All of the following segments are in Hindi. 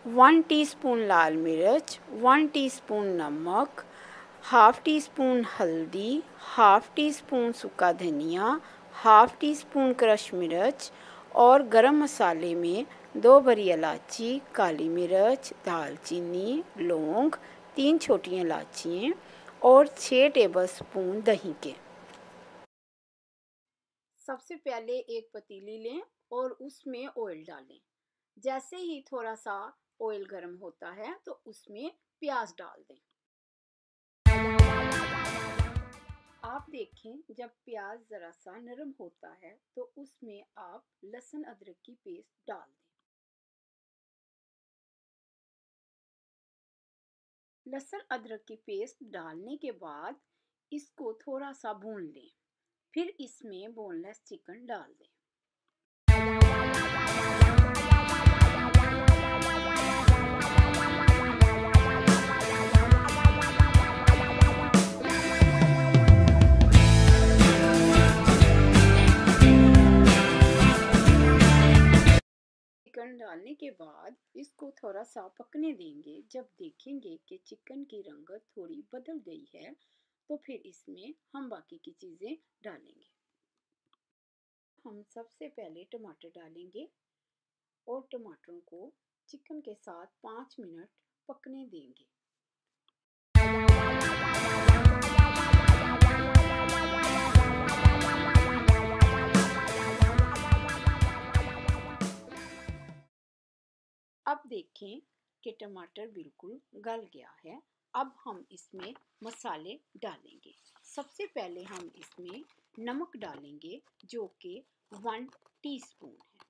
1 टीस्पून लाल मिर्च, 1 टीस्पून नमक, हाफ़ टी स्पून हल्दी, हाफ़ टी स्पून सूखा धनिया, हाफ़ टी स्पून क्रश मिर्च और गरम मसाले में 2 बड़ी इलायची, काली मिर्च, दालचीनी, लौंग, 3 छोटी इलायचियाँ और 6 टेबलस्पून दही के। सबसे पहले एक पतीली लें और उसमें ऑयल डालें। जैसे ही थोड़ा सा ऑयल गर्म होता है तो उसमें प्याज डाल दें। आप देखें जब प्याज ज़रा सा नरम होता है तो उसमें आप लहसुन अदरक की पेस्ट डाल दें। लहसुन अदरक की पेस्ट डालने के बाद इसको थोड़ा सा भून लें। फिर इसमें बोनलेस चिकन डाल दें। चिकन डालने के बाद इसको थोड़ा सा पकने देंगे। जब देखेंगे कि चिकन की रंगत थोड़ी बदल गई है तो फिर इसमें हम बाकी की चीज़ें डालेंगे। हम सबसे पहले टमाटर डालेंगे और टमाटरों को चिकन के साथ 5 मिनट पकने देंगे। अब देखें कि टमाटर बिल्कुल गल गया है। अब हम इसमें मसाले डालेंगे। सबसे पहले हम इसमें नमक डालेंगे जो कि 1 टीस्पून है।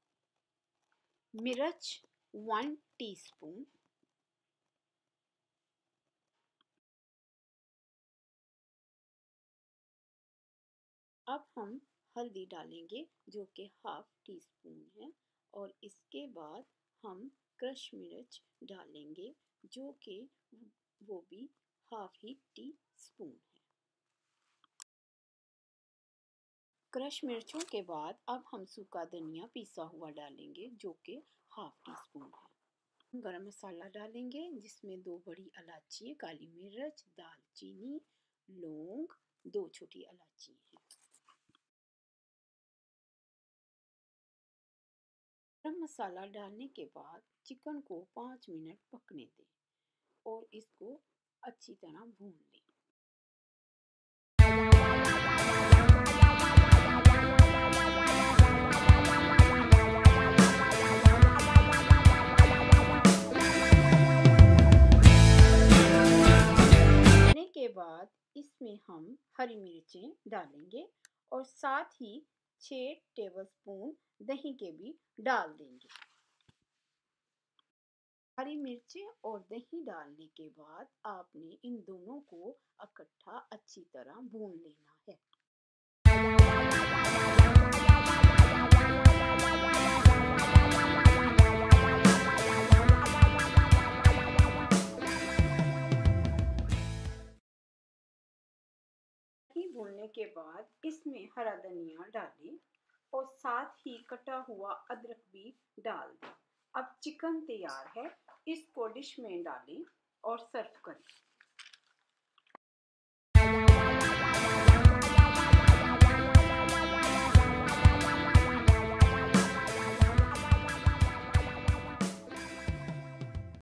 मिर्च 1 टीस्पून। अब हम हल्दी डालेंगे जो कि हाफ़ टी स्पून है और इसके बाद हम क्रश मिर्च डालेंगे जो कि वो भी हाफ़ ही टी स्पून है। क्रश मिर्चों के बाद अब हम सूखा धनिया पिसा हुआ डालेंगे जो कि हाफ़ टी स्पून है। गरम मसाला डालेंगे जिसमें 2 बड़ी इलायची, काली मिर्च, दालचीनी, लौंग, 2 छोटी इलायची है। गरम मसाला डालने के बाद चिकन को 5 मिनट पकने दें और इसको अच्छी तरह भून लें। भूनने के बाद इसमें हम हरी मिर्चें डालेंगे और साथ ही 6 टेबलस्पून दही के भी डाल देंगे। हरी मिर्चें और दही डालने के बाद आपने इन दोनों को इकट्ठा अच्छी तरह भून लेना है। दही भूनने के बाद इसमें हरा धनिया डालें और साथ ही कटा हुआ अदरक भी डाल दें। अब चिकन तैयार है। इसको डिश में डालें और सर्व करें।